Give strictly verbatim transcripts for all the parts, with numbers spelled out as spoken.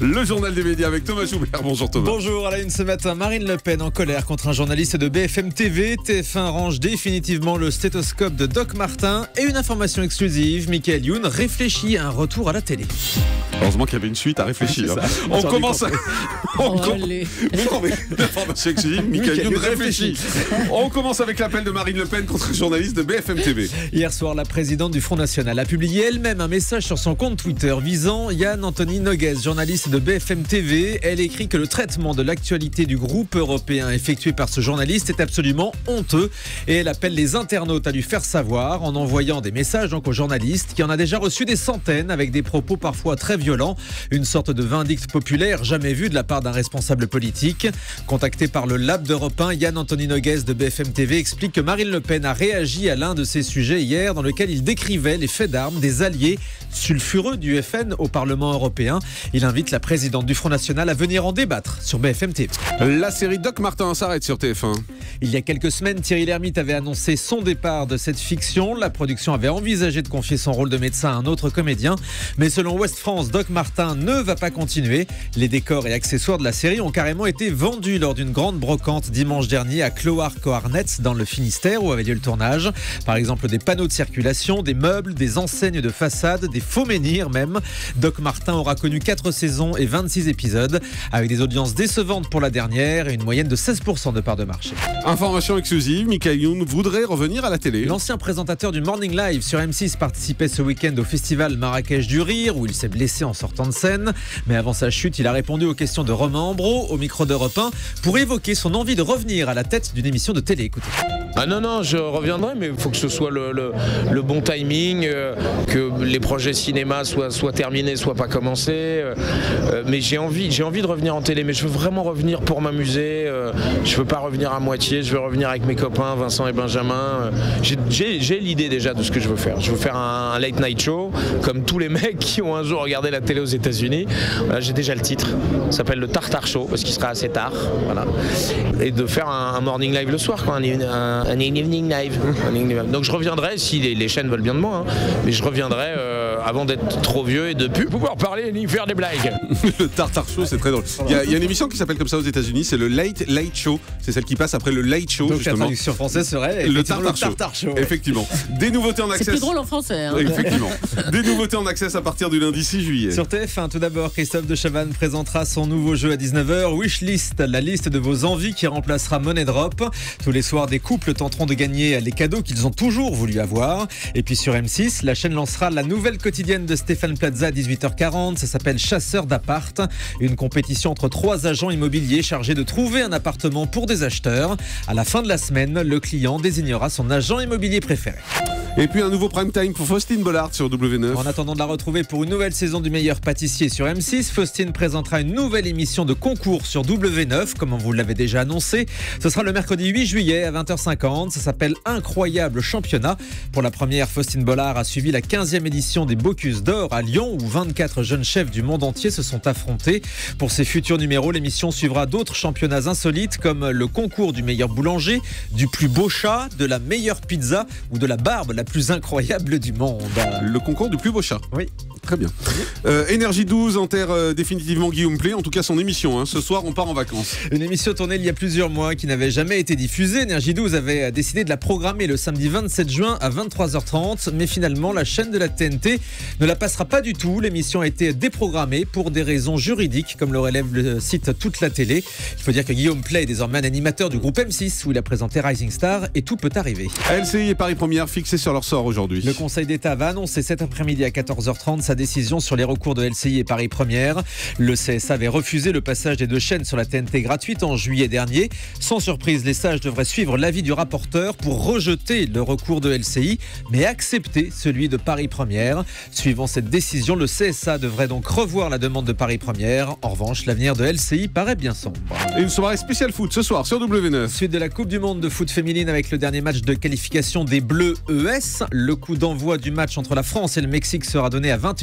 Le journal des médias avec Thomas Joubert. Bonjour Thomas. Bonjour, à la une ce matin, Marine Le Pen en colère contre un journaliste de B F M T V. T F un range définitivement le stéthoscope de Doc Martin. Et une information exclusive, Michael Youn réfléchit à un retour à la télé. Heureusement qu'il y avait une suite à réfléchir. Hein. On commence à... On Oh, com... allez. Mais non, mais l'information exclusive, Michael Youn réfléchit. On commence avec l'appel de Marine Le Pen contre un journaliste de B F M T V. Hier soir, la présidente du Front National a publié elle-même un message sur son compte Twitter visant Yann Anthony Noguez, journaliste de B F M T V. Elle écrit que le traitement de l'actualité du groupe européen effectué par ce journaliste est absolument honteux et elle appelle les internautes à lui faire savoir en envoyant des messages donc au journaliste qui en a déjà reçu des centaines avec des propos parfois très violents. Une sorte de vindicte populaire jamais vue de la part d'un responsable politique. Contacté par le Lab d'Europe un, Yann Anthony Noguez de B F M T V explique que Marine Le Pen a réagi à l'un de ses sujets hier dans lequel il décrivait les faits d'armes des alliés sulfureux du F N au Parlement européen. Il invite la présidente du Front National à venir en débattre sur B F M T V. La série Doc Martin s'arrête sur T F un. Il y a quelques semaines, Thierry Lhermitte avait annoncé son départ de cette fiction. La production avait envisagé de confier son rôle de médecin à un autre comédien. Mais selon Ouest France, Doc Martin ne va pas continuer. Les décors et accessoires de la série ont carrément été vendus lors d'une grande brocante dimanche dernier à Clohars-Coarnets dans le Finistère où avait lieu le tournage. Par exemple, des panneaux de circulation, des meubles, des enseignes de façade, des faux menhirs même. Doc Martin aura connu quatre saisons et vingt-six épisodes avec des audiences décevantes pour la dernière et une moyenne de seize pour cent de part de marché. Information exclusive, Michael Youn voudrait revenir à la télé. L'ancien présentateur du Morning Live sur M six participait ce week-end au festival Marrakech du Rire où il s'est blessé en sortant de scène. Mais avant sa chute, il a répondu aux questions de Romain Ambro au micro d'Europe un pour évoquer son envie de revenir à la tête d'une émission de télé. Écoutez. Ah non, non, je reviendrai, mais il faut que ce soit le, le, le bon timing, euh, que les projets cinéma soient, soient terminés, soient pas commencés. Euh, euh, mais j'ai envie, j'ai envie de revenir en télé, mais je veux vraiment revenir pour m'amuser. Euh, je veux pas revenir à moitié, je veux revenir avec mes copains, Vincent et Benjamin. Euh, j'ai, j'ai l'idée déjà de ce que je veux faire. Je veux faire un, un late night show, comme tous les mecs qui ont un jour regardé la télé aux États-Unis. Voilà, j'ai déjà le titre, ça s'appelle le Tartar Show, parce qu'il sera assez tard. Voilà. Et de faire un, un morning live le soir, quoi, un, un, un evening live. Donc je reviendrai si les, les chaînes veulent bien de moi, hein, mais je reviendrai euh, avant d'être trop vieux et de plus pouvoir parler ni faire des blagues. Le Tartar Show, c'est très drôle. Il y, a, il y a une émission qui s'appelle comme ça aux États-Unis, c'est le Late Late Show. C'est celle qui passe après le Late Show. Donc justement. la traduction française serait le Tartar, le Tartar Show. Show. Ouais. Effectivement. Des nouveautés en accès. C'est plus drôle en français. Hein. Effectivement. Des nouveautés en accès à partir du lundi six juillet. Sur T F un, tout d'abord, Christophe de Chavannes présentera son nouveau jeu à dix-neuf heures, Wishlist, la liste de vos envies qui remplacera Money Drop. Tous les soirs, des couples tenteront de gagner les cadeaux qu'ils ont toujours voulu avoir. Et puis sur M six, la chaîne lancera la nouvelle quotidienne de Stéphane Plaza à dix-huit heures quarante. Ça s'appelle Chasseur d'appart. Une compétition entre trois agents immobiliers chargés de trouver un appartement pour des acheteurs. À la fin de la semaine, le client désignera son agent immobilier préféré. Et puis un nouveau prime time pour Faustine Bollard sur W neuf. En attendant de la retrouver pour une nouvelle saison du meilleur pâtissier sur M six, Faustine présentera une nouvelle émission de concours sur W neuf, comme on vous l'avait déjà annoncé. Ce sera le mercredi huit juillet à vingt heures cinquante. Ça s'appelle Incroyable Championnat. Pour la première, Faustine Bollard a suivi la quinzième édition des Bocuse d'Or à Lyon, où vingt-quatre jeunes chefs du monde entier se sont affrontés. Pour ses futurs numéros, l'émission suivra d'autres championnats insolites, comme le concours du meilleur boulanger, du plus beau chat, de la meilleure pizza ou de la barbe la plus incroyable du monde. Le concours du plus beau chat. Oui. Très bien. Euh, Énergie douze enterre euh, définitivement Guillaume Play, en tout cas son émission. Hein. Ce soir, on part en vacances. Une émission tournée il y a plusieurs mois qui n'avait jamais été diffusée. Énergie douze avait décidé de la programmer le samedi vingt-sept juin à vingt-trois heures trente, mais finalement, la chaîne de la T N T ne la passera pas du tout. L'émission a été déprogrammée pour des raisons juridiques, comme le relève le site Toute la Télé. Il faut dire que Guillaume Play est désormais un animateur du groupe M six, où il a présenté Rising Star et tout peut arriver. L C I et Paris Première fixés sur leur sort aujourd'hui. Le Conseil d'État va annoncer cet après-midi à quatorze heures trente sa décision sur les recours de L C I et Paris Première. Le C S A avait refusé le passage des deux chaînes sur la T N T gratuite en juillet dernier. Sans surprise, les sages devraient suivre l'avis du rapporteur pour rejeter le recours de L C I, mais accepter celui de Paris Première. Suivant cette décision, le C S A devrait donc revoir la demande de Paris Première. En revanche, l'avenir de L C I paraît bien sombre. Et une soirée spéciale foot ce soir sur W neuf. Suite de la Coupe du Monde de foot féminine avec le dernier match de qualification des Bleus E S. Le coup d'envoi du match entre la France et le Mexique sera donné à vingt et une heures.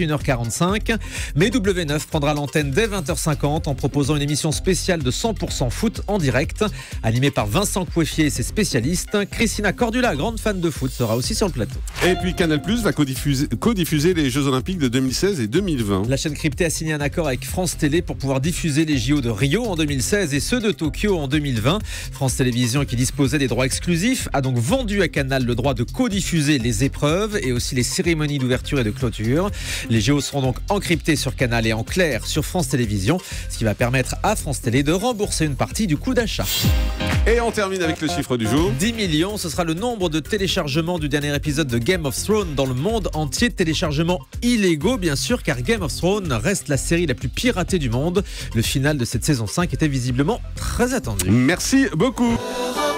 une heure quarante-cinq. Mais W neuf prendra l'antenne dès vingt heures cinquante en proposant une émission spéciale de cent pour cent foot en direct, animée par Vincent Coiffier et ses spécialistes. Christina Cordula, grande fan de foot, sera aussi sur le plateau. Et puis Canal+ va codiffuser, codiffuser les Jeux Olympiques de deux mille seize et deux mille vingt. La chaîne cryptée a signé un accord avec France Télé pour pouvoir diffuser les J O de Rio en deux mille seize et ceux de Tokyo en deux mille vingt. France Télévisions, qui disposait des droits exclusifs, a donc vendu à Canal le droit de codiffuser les épreuves et aussi les cérémonies d'ouverture et de clôture. Les J O seront donc encryptés sur Canal et en clair sur France Télévisions, ce qui va permettre à France Télé de rembourser une partie du coût d'achat. Et on termine avec le chiffre du jour. dix millions, ce sera le nombre de téléchargements du dernier épisode de Game of Thrones dans le monde entier. Téléchargements illégaux, bien sûr, car Game of Thrones reste la série la plus piratée du monde. Le final de cette saison cinq était visiblement très attendu. Merci beaucoup.